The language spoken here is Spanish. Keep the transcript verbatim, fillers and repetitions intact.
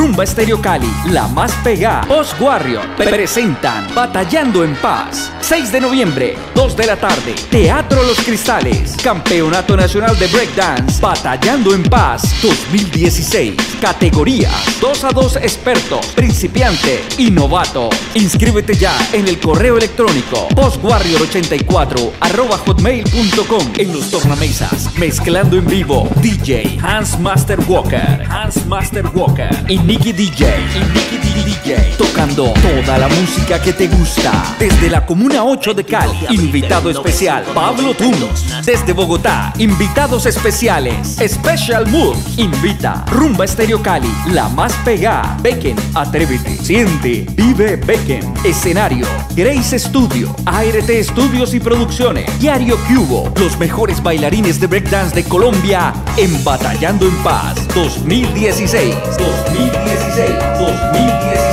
Rumba Estéreo Cali, la más pegada. Post Warrior presentan Batallando en Paz. seis de noviembre, dos de la tarde. Teatro Los Cristales. Campeonato Nacional de Breakdance. Batallando en Paz dos mil dieciséis. Categorías dos a dos expertos, principiante y novato. Inscríbete ya en el correo electrónico postwarrior ochenta y cuatro arroba hotmail punto com. En los tornamesas, mezclando en vivo, D J Hans Master Walker, Hans Master Walker y Nicky D J, y Nicky D J, tocando toda la música que te gusta. Desde la Comuna ocho de Cali, invitado especial Pablo Tunos. Desde Bogotá, invitados especiales Special Mood. Invita Rumba Estéreo Cali, la más pegada. Becken, atrévete, siente, vive Becken. Escenario, Grace Studio, A R T Estudios y Producciones, Diario Cubo, los mejores bailarines de breakdance de Colombia en Batallando en Paz dos mil dieciséis. dos mil dieciséis, dos mil dieciséis.